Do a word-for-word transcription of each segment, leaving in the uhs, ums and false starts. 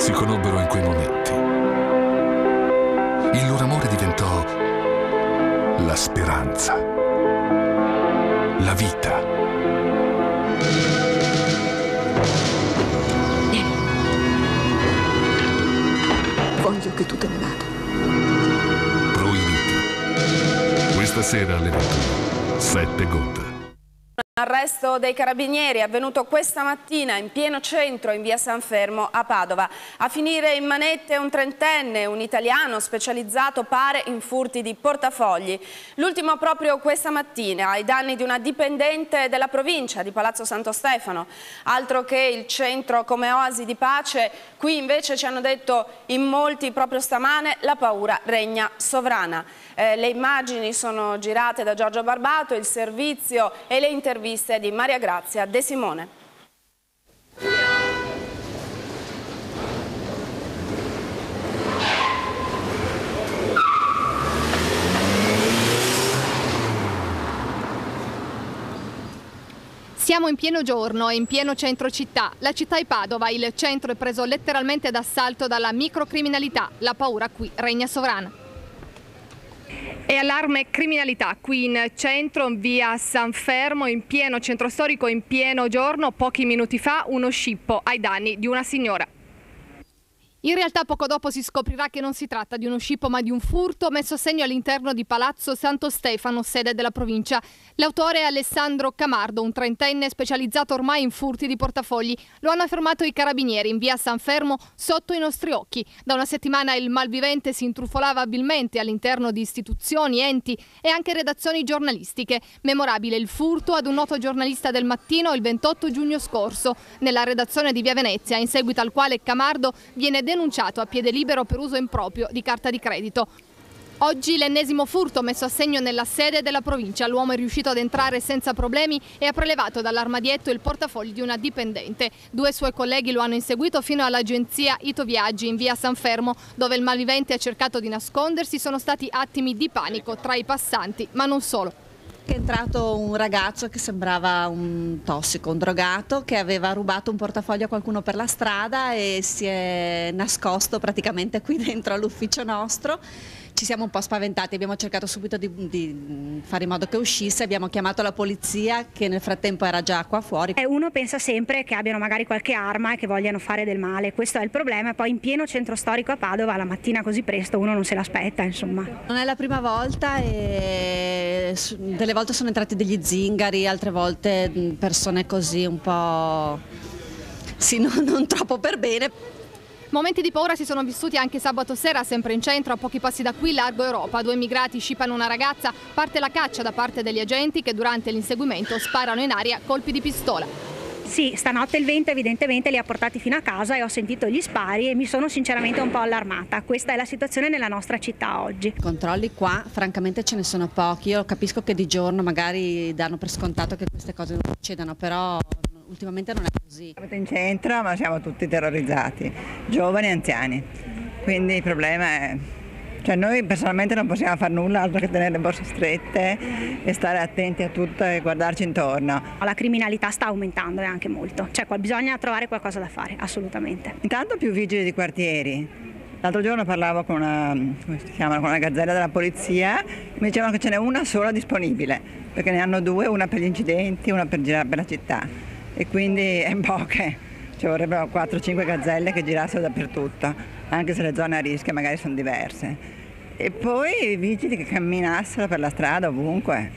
si conobbero in quei momenti. Il loro amore diventò la speranza, la vita. Vieni. Voglio che tu te ne vada. Proibiti. Questa sera alle ventuno, Sette Gocce. Arresto dei carabinieri è avvenuto questa mattina in pieno centro in via San Fermo a Padova. A finire in manette un trentenne, un italiano specializzato pare in furti di portafogli. L'ultimo proprio questa mattina ai danni di una dipendente della provincia di Palazzo Santo Stefano. Altro che il centro come oasi di pace, qui invece ci hanno detto in molti proprio stamane la paura regna sovrana. Eh, le immagini sono girate da Giorgio Barbato, il servizio e le interviste di Maria Grazia De Simone. Siamo in pieno giorno e in pieno centro città. La città è Padova, il centro è preso letteralmente d'assalto dalla microcriminalità. La paura qui regna sovrana. E allarme criminalità qui in centro, in via San Fermo, in pieno centro storico, in pieno giorno. Pochi minuti fa uno scippo ai danni di una signora. In realtà poco dopo si scoprirà che non si tratta di uno scippo ma di un furto messo a segno all'interno di Palazzo Santo Stefano, sede della provincia. L'autore è Alessandro Camardo, un trentenne specializzato ormai in furti di portafogli. Lo hanno affermato i carabinieri in via San Fermo sotto i nostri occhi. Da una settimana il malvivente si intrufolava abilmente all'interno di istituzioni, enti e anche redazioni giornalistiche. Memorabile il furto ad un noto giornalista del Mattino il ventotto giugno scorso, nella redazione di via Venezia, in seguito al quale Camardo viene denunciato a piede libero per uso improprio di carta di credito. Oggi l'ennesimo furto messo a segno nella sede della provincia. L'uomo è riuscito ad entrare senza problemi e ha prelevato dall'armadietto il portafoglio di una dipendente. Due suoi colleghi lo hanno inseguito fino all'agenzia Ito Viaggi in via San Fermo, dove il malvivente ha cercato di nascondersi. Sono stati attimi di panico tra i passanti, ma non solo. È entrato un ragazzo che sembrava un tossico, un drogato, che aveva rubato un portafoglio a qualcuno per la strada e si è nascosto praticamente qui dentro all'ufficio nostro. Ci siamo un po' spaventati, abbiamo cercato subito di, di fare in modo che uscisse, abbiamo chiamato la polizia che nel frattempo era già qua fuori. E uno pensa sempre che abbiano magari qualche arma e che vogliano fare del male, questo è il problema. Poi in pieno centro storico a Padova la mattina così presto uno non se l'aspetta, insomma. Non è la prima volta e delle volte sono entrati degli zingari, altre volte persone così un po' sì, non, non troppo per bene. Momenti di paura si sono vissuti anche sabato sera, sempre in centro, a pochi passi da qui, largo Europa. Due immigrati scippano una ragazza, parte la caccia da parte degli agenti che durante l'inseguimento sparano in aria colpi di pistola. Sì, stanotte il vento evidentemente li ha portati fino a casa e ho sentito gli spari e mi sono sinceramente un po' allarmata. Questa è la situazione nella nostra città oggi. Controlli qua, francamente ce ne sono pochi. Io capisco che di giorno magari danno per scontato che queste cose non succedano, però ultimamente non è così. Siamo in centro ma siamo tutti terrorizzati, giovani e anziani, quindi il problema è, cioè noi personalmente non possiamo fare nulla altro che tenere le borse strette e stare attenti a tutto e guardarci intorno. La criminalità sta aumentando e anche molto, cioè bisogna trovare qualcosa da fare, assolutamente. Intanto più vigili di quartieri. L'altro giorno parlavo con una, come si chiama, con una gazzella della polizia, mi dicevano che ce n'è una sola disponibile, perché ne hanno due, una per gli incidenti, una per girare per la città. E quindi è un po' che ci vorrebbero quattro cinque gazzelle che girassero dappertutto, anche se le zone a rischio magari sono diverse. E poi i vigili che camminassero per la strada ovunque.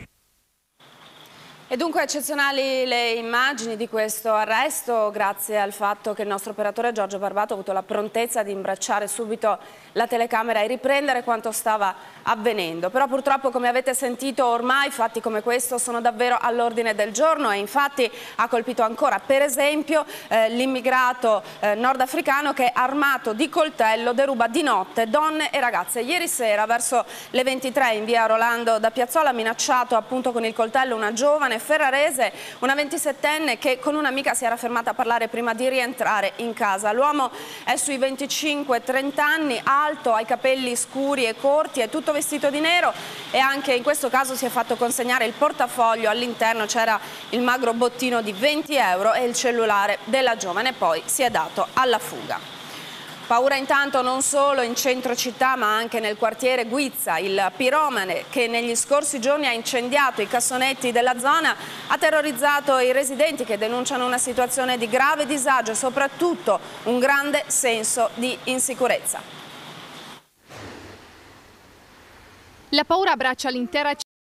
E dunque eccezionali le immagini di questo arresto, grazie al fatto che il nostro operatore Giorgio Barbato ha avuto la prontezza di imbracciare subito la telecamera e riprendere quanto stava avvenendo. Però purtroppo, come avete sentito, ormai fatti come questo sono davvero all'ordine del giorno e infatti ha colpito ancora, per esempio, eh, l'immigrato eh, nordafricano che armato di coltello deruba di notte donne e ragazze. Ieri sera verso le ventitré in via Rolando da Piazzola ha minacciato appunto con il coltello una giovane ferrarese, una ventisettenne che con un'amica si era fermata a parlare prima di rientrare in casa. L'uomo è sui venticinque trenta anni, alto, ha i capelli scuri e corti, è tutto vestito di nero e anche in questo caso si è fatto consegnare il portafoglio. All'interno c'era il magro bottino di venti euro e il cellulare della giovane, poi si è dato alla fuga. Paura intanto non solo in centro città ma anche nel quartiere Guizza. Il piromane che negli scorsi giorni ha incendiato i cassonetti della zona ha terrorizzato i residenti che denunciano una situazione di grave disagio e soprattutto un grande senso di insicurezza. La paura abbraccia l'intera città.